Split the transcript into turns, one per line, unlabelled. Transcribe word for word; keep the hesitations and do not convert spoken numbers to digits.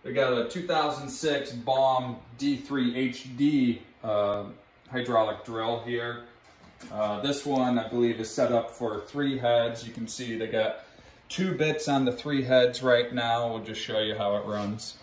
We got a two thousand six Baum D three H D uh, hydraulic drill here. Uh, this one, I believe, is set up for three heads. You can see they got two bits on the three heads right now. We'll just show you how it runs.